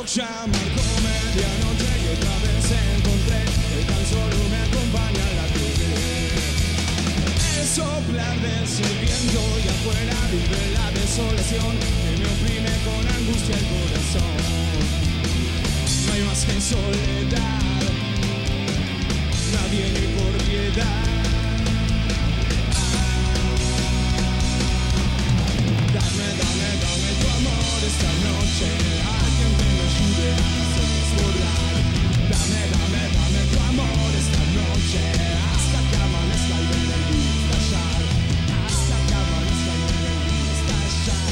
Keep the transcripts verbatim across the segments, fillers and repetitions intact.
ya marcó medianoche y otra vez encontré que tan solo me acompaña la lluvia. El soplar de ese viento y afuera vive la desolación que me oprime con angustia el corazón. No hay más que soledad, nadie ni por piedad. Dame, dame, dame tu amor esta noche, alguien que me ayude a desbordar. Dame, dame, dame tu amor esta noche, hasta que amanezca y ver el día estallar. Hasta que amanezca y ver el día estallar.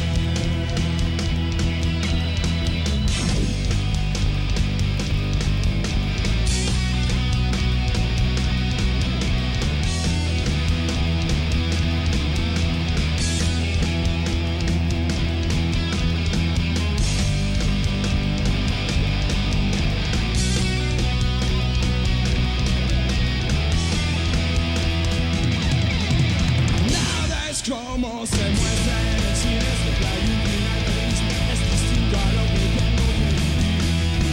Como se muestra en el cine, siempre hay un final feliz. Es distinto a lo que tengo que vivir.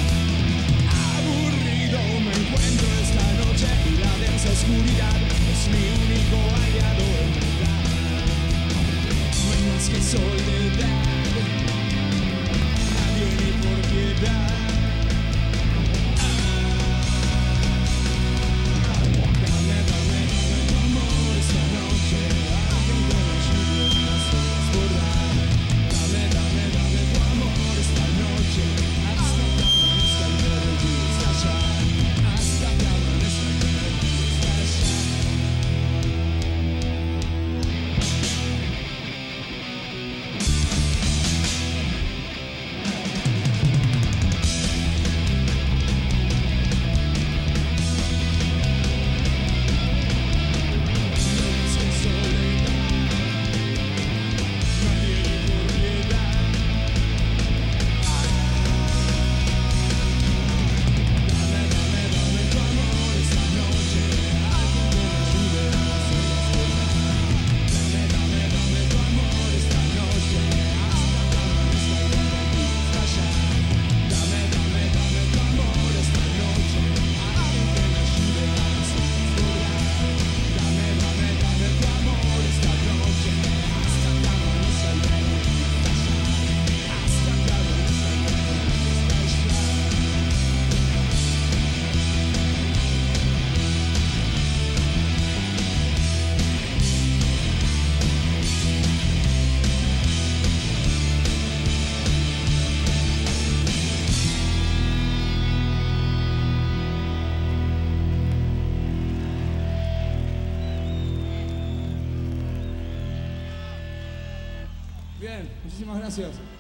Aburrido me encuentro esta noche y la densa oscuridad es mi único aliado en verdad. No hay más que soledad, nadie ni por piedad. Dame, dame, dame tu amor esta noche. Dame, dame, dame tu amor esta noche, hasta que amanezca y ver el día estallar. Hasta que amanezca y ver el día estallar. No más que soledad, nadie ni por piedad. Dame, dame, dame tu amor esta noche, alguien que me ayude a desbordar. Dame, dame, dame tu amor esta noche, hasta que amanezca y ver el día estallar. Dame, dame, dame tu amor esta noche, alguien que me ayude a desbordar. Dame, dame, dame tu amor esta noche, hasta que amanezca y ver el día estallar. Hasta que amanezca y ver el día estallar. Bien, muchísimas gracias.